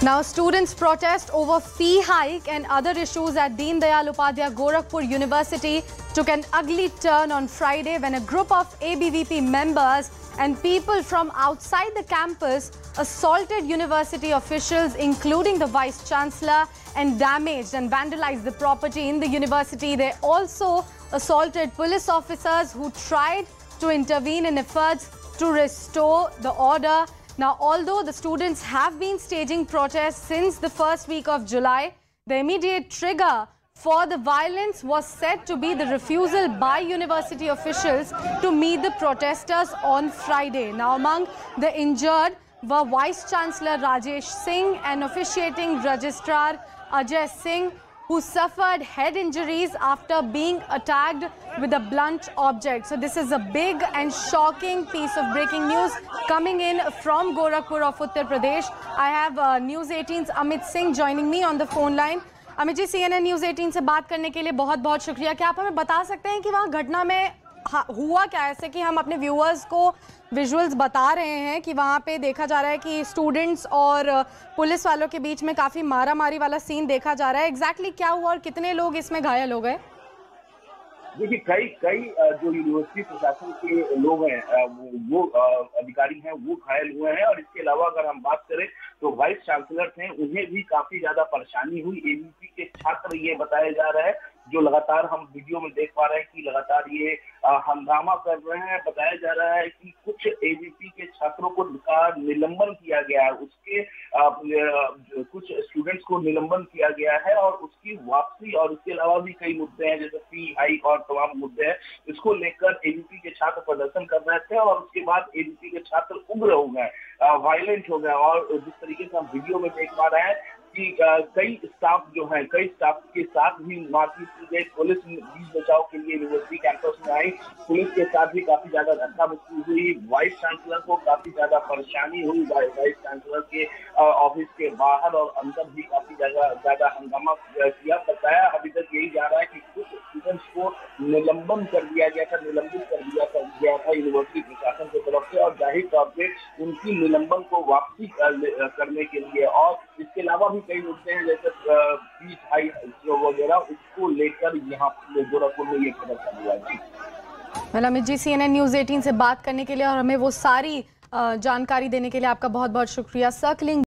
Now, students protest over fee hike and other issues at Deen Dayal Upadhyaya Gorakhpur University took an ugly turn on Friday when a group of ABVP members and people from outside the campus assaulted university officials, including the Vice Chancellor, and damaged and vandalized the property in the university. They also assaulted police officers who tried to intervene in efforts to restore the order. Now, although the students have been staging protests since the first week of July, the immediate trigger for the violence was said to be the refusal by university officials to meet the protesters on Friday. Now, among the injured were Vice Chancellor Rajesh Singh and officiating Registrar Ajay Singh, who suffered head injuries after being attacked with a blunt object. So this is a big and shocking piece of breaking news coming in from Gorakhpur of Uttar Pradesh. I have News 18's Amit Singh joining me on the phone line. Amit ji, CNN News 18 से बात करने के लिए बहुत बहुत शुक्रिया। क्या आप हमें बता सकते हैं कि वहाँ घटना में हुआ क्या? ऐसे कि हम अपने व्यूअर्स को विजुअल्स बता रहे हैं कि वहाँ पे देखा जा रहा है कि स्टूडेंट्स और पुलिस वालों के बीच में काफ़ी मारामारी वाला सीन देखा जा रहा है। एग्जैक्टली क्या हुआ और कितने लोग इसमें घायल हो गए? देखिए, कई जो यूनिवर्सिटी प्रशासन के लोग हैं, वो अधिकारी हैं, वो घायल हुए हैं। और इसके अलावा अगर हम बात करें तो वाइस चांसलर थे, उन्हें भी काफी ज्यादा परेशानी हुई। एबीवीपी के छात्र ये बताया जा रहा है, जो लगातार हम वीडियो में देख पा रहे हैं कि लगातार ये हंगामा कर रहे हैं। बताया जा रहा है कि कुछ एबीवीपी के छात्रों को निलंबन किया गया है, उसके कुछ स्टूडेंट्स को निलंबन किया गया है और उसकी वापसी, और उसके अलावा भी कई मुद्दे हैं जैसे फी हाइक और तमाम मुद्दे हैं। इसको लेकर एबीवीपी के छात्र प्रदर्शन कर रहे थे और उसके बाद एबीवीपी के छात्र उग्र हो गए, वायलेंट हो गए। और जिस तरीके से हम वीडियो में देख पा रहे हैं कि कई स्टाफ के साथ भी मारपीट की गई। पुलिस बीच बचाव के लिए यूनिवर्सिटी कैंपस में आई, पुलिस के साथ भी काफी ज्यादा धक्का मुक्की हुई। वाइस चांसलर को काफी ज्यादा परेशानी हुई। वाइस चांसलर के ऑफिस के बाहर और अंदर भी काफी ज्यादा हंगामा किया। बताया अभी तक यही जा रहा है कि कुछ स्टूडेंट्स को निलंबित कर दिया गया था यूनिवर्सिटी प्रशासन की तरफ से, और जाहिर तौर पे उनकी निलंबन को वापसी करने के लिए। और इसके अलावा भी कई मुद्दे हैं जैसे फीस हाइक वगैरह, उसको लेकर यहाँ गोरखपुर में ये प्रदर्शन हुआ। जी अमित जी, CNN News 18 से बात करने के लिए और हमें वो सारी जानकारी देने के लिए आपका बहुत बहुत शुक्रिया। सर्कलिंग